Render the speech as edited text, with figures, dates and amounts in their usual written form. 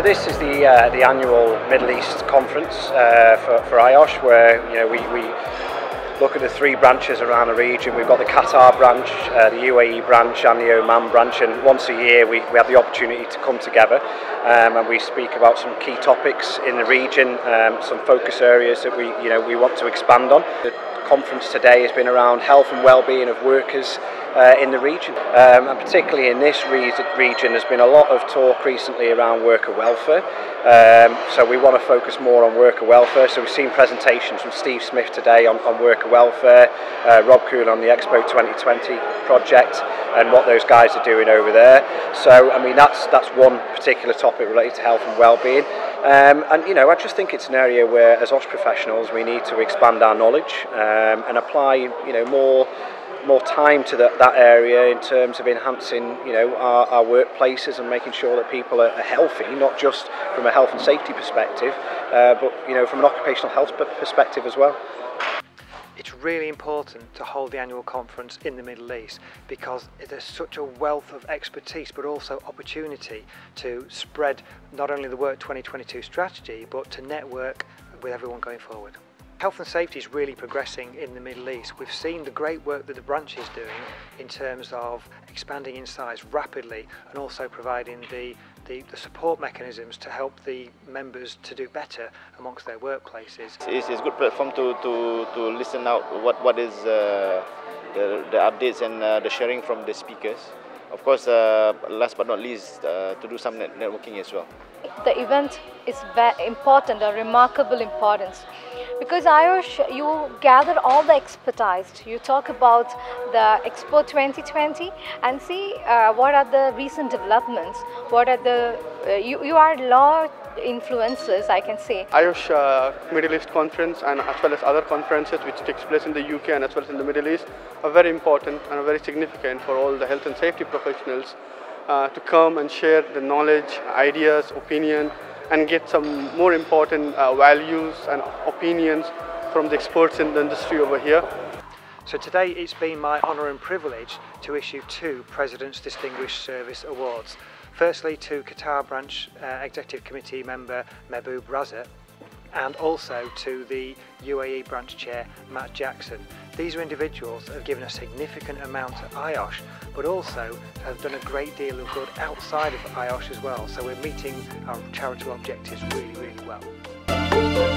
this is the annual Middle East conference for IOSH, where we look at the three branches around the region. We've got the Qatar branch, the UAE branch and the Oman branch, and once a year we have the opportunity to come together and we speak about some key topics in the region, some focus areas that we want to expand on. The conference today has been around health and well-being of workers in the region, and particularly in this region there's been a lot of talk recently around worker welfare, so we want to focus more on worker welfare. So we've seen presentations from Steve Smith today on worker welfare, Rob Kuhn on the Expo 2020 project and what those guys are doing over there. So I mean that's one particular topic related to health and well-being, and I just think it's an area where as IOSH professionals we need to expand our knowledge and apply more time to that area in terms of enhancing our workplaces and making sure that people are healthy, not just from a health and safety perspective, but from an occupational health perspective as well. It's really important to hold the annual conference in the Middle East because there's such a wealth of expertise but also opportunity to spread not only the Work 2022 strategy but to network with everyone going forward. Health and safety is really progressing in the Middle East. We've seen the great work that the branch is doing in terms of expanding in size rapidly and also providing the support mechanisms to help the members to do better amongst their workplaces. It's a good platform to listen out what is the updates and the sharing from the speakers. Of course, last but not least, to do some networking as well. The event is very important, a remarkable importance, because IOSH, you gather all the expertise. You talk about the Expo 2020 and see what are the recent developments, what are the, you are law influencers, I can say. IOSH Middle East conference and as well as other conferences which takes place in the UK and as well as in the Middle East are very important and are very significant for all the health and safety professionals to come and share the knowledge, ideas, opinion, and get some more important values and opinions from the experts in the industry over here. So today it's been my honour and privilege to issue two President's Distinguished Service Awards. Firstly to Qatar Branch Executive Committee member Mehboob Raza, and also to the UAE Branch Chair Matt Jackson. These are individuals that have given a significant amount to IOSH, but also have done a great deal of good outside of IOSH as well. So we're meeting our charitable objectives really, really well.